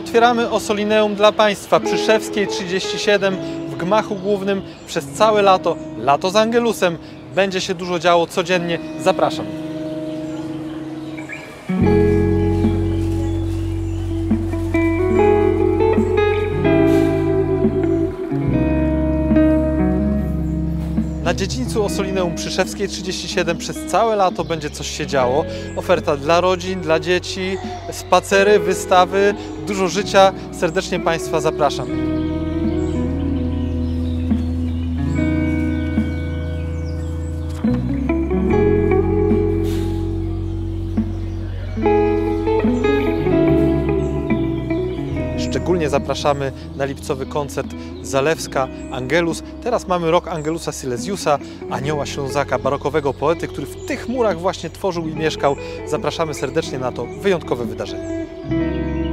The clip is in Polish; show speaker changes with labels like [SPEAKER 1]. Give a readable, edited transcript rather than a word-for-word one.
[SPEAKER 1] Otwieramy Ossolineum dla Państwa przy Szewskiej 37 w gmachu głównym przez całe lato. Lato z Angelusem. Będzie się dużo działo codziennie. Zapraszam. Na dziedzińcu Ossolineum przy Szewskiej 37 przez całe lato będzie coś się działo. Oferta dla rodzin, dla dzieci, spacery, wystawy, dużo życia. Serdecznie Państwa zapraszam. Szczególnie zapraszamy na lipcowy koncert Zalewska, Angelus. Teraz mamy rok Angelusa Silesiusa, anioła Ślązaka, barokowego poety, który w tych murach właśnie tworzył i mieszkał. Zapraszamy serdecznie na to wyjątkowe wydarzenie.